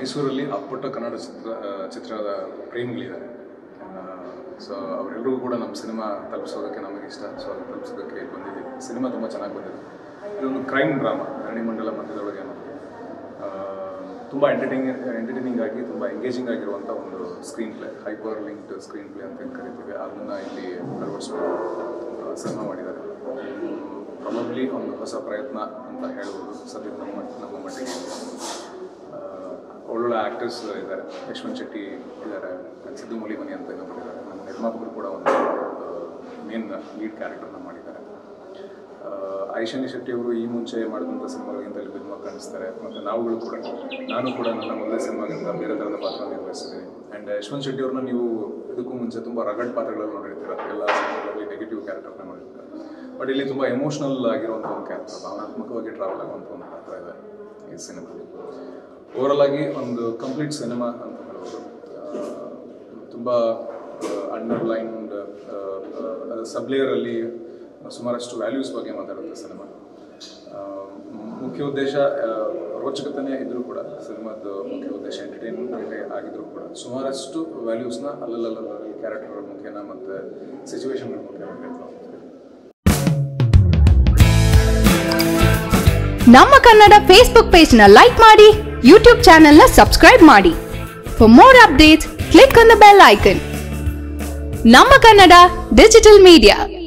ಮೈಸೂರಲ್ಲಿ ಅಪ್ಪಟ ಕನ್ನಡ ಚಿತ್ರದ ಪ್ರೇಮಿಗಳಿದ್ದಾರೆ. ಸೊ ಅವರೆಲ್ಲರಿಗೂ ಕೂಡ ನಮ್ಮ ಸಿನಿಮಾ ತಲುಪಿಸೋದಕ್ಕೆ ನಮಗೆ ಇಷ್ಟ. ಸೊ ಅದು ತಲುಪಿಸೋದಕ್ಕೆ ಬಂದಿದ್ದೀವಿ. ಸಿನಿಮಾ ತುಂಬ ಚೆನ್ನಾಗಿ ಬಂದಿದೆ. ಇದೊಂದು ಕ್ರೈಮ್ ಡ್ರಾಮಾ, ಧರಣಿಮಂಡಲ ಮಧ್ಯದೊಳಗೆ ತುಂಬ ಎಂಟರ್ಟೈನಿಂಗ್ ಆಗಿ ತುಂಬ ಎಂಗೇಜಿಂಗ್ ಆಗಿರುವಂಥ ಒಂದು screen play, hyperlinked screen play ಅಂತ ಏನು ಕರಿತೀವಿ, ಅದನ್ನು ಇಲ್ಲಿ ಅಳವಡಿಸ್ಕೊಂಡು ಸಿನಿಮಾ ಮಾಡಿದ್ದಾರೆ. ಪ್ರಾಬಬ್ಲಿ ಒಂದು ಹೊಸ ಪ್ರಯತ್ನ ಅಂತ ಹೇಳ್ಬೋದು. ಸದ್ಯಕ್ಕೆ ನಮ್ಮ ಮಟ್ಟಿಗೆ ಒಳ್ಳೊಳ್ಳೆ ಆ್ಯಕ್ಟರ್ಸ್ ಇದ್ದಾರೆ. ಯಶವಂತ್ ಶೆಟ್ಟಿ ಇದ್ದಾರೆ, ಸಿದ್ದು ಮೂಲಿಮನಿ ಅಂತ ಬಂದಿದ್ದಾರೆ. ನಮ್ಮ ನಿರ್ಮಾಪಕರು ಕೂಡ ಒಂದು ಮೇನ್ ಲೀಡ್ ಕ್ಯಾರೆಕ್ಟರ್ನ ಮಾಡಿದ್ದಾರೆ. ಐಶಾನಿ ಶೆಟ್ಟಿ ಅವರು ಈ ಮುಂಚೆ ಮಾಡಿದಂಥ ಸಿನಿಮಾಗಳಿಗಿಂತ ಇಲ್ಲಿ ತುಂಬ ಕಾಣಿಸ್ತಾರೆ. ಮತ್ತು ನಾನು ಕೂಡ ನನ್ನ ಮೊದಲನೇ ಸಿನಿಮಾಗಿಂತ ಬೇರೆ ಥರದ ಪಾತ್ರ ನಿರ್ವಹಿಸಿದ್ದೀನಿ. ಆ್ಯಂಡ್ ಯಶವಂತ್ ಶೆಟ್ಟಿ ಅವ್ರನ್ನ ನೀವು ಇದಕ್ಕೂ ಮುಂಚೆ ತುಂಬ ರಗಡ್ ಪಾತ್ರಗಳಲ್ಲಿ ನೋಡಿರ್ತೀರ. ಎಲ್ಲ ಸಿನಿಮಾಗಳಲ್ಲಿ ನೆಗೆಟಿವ್ ಕ್ಯಾರೆಕ್ಟರ್ನ ಮಾಡಿರ್ತಾರೆ. ಬಟ್ ಇಲ್ಲಿ ತುಂಬ ಎಮೋಷ್ನಲ್ ಆಗಿರುವಂಥ ಒಂದು ಕ್ಯಾರೆಕ್ಟರ್, ಭಾವನಾತ್ಮಕವಾಗಿ ಟ್ರಾವೆಲ್ ಆಗುವಂಥ ಒಂದು ಪಾತ್ರ ಇದೆ ಈ ಸಿನಿಮಾದಲ್ಲಿ. ಓವರಲ್ ಆಗಿ ಒಂದು ಕಂಪ್ಲೀಟ್ ಸಿನಿಮಾ ಅಂತ ಹೇಳ್ಬೋದು. ತುಂಬ ಅಂಡರ್ಲೈನ್ಡ್ ಸಬ್ಲೇಯರಲ್ಲಿ ಸುಮಾರಷ್ಟು ವ್ಯಾಲ್ಯೂಸ್ ಬಗ್ಗೆ ಮಾತಾಡುತ್ತೆ ಸಿನಿಮಾ. ಮುಖ್ಯ ಉದ್ದೇಶ ರೋಚಕತೆಯೇ ಇದ್ದರೂ ಕೂಡ, ಸಿನಿಮಾದ ಮುಖ್ಯ ಉದ್ದೇಶ ಎಂಟರ್ಟೈನ್ಮೆಂಟ್ ಆಗಿದ್ರೂ ಕೂಡ ಸುಮಾರಷ್ಟು ವ್ಯಾಲ್ಯೂಸ್ನ ಅಲ್ಲಲ್ಲಿ ಕ್ಯಾರೆಕ್ಟರ್ಗಳ ಮುಖೇನ ಮತ್ತು ಸಿಚುವೇಶನ್ಗಳ ಮುಖೇನ ಹೇಳ್ತಾ ಹೋಗ್ತೀವಿ. ನಮ್ಮ ಕನ್ನಡ ಫೇಸ್ಬುಕ್ ಪೇಜ್ ನ ಲೈಕ್ ಮಾಡಿ, ಯೂಟ್ಯೂಬ್ ಚಾನೆಲ್ ನ ಸಬ್ಸ್ಕ್ರೈಬ್ ಮಾಡಿ. For more updates click on the bell icon. ನಮ್ಮ ಕನ್ನಡ ಡಿಜಿಟಲ್ ಮೀಡಿಯಾ.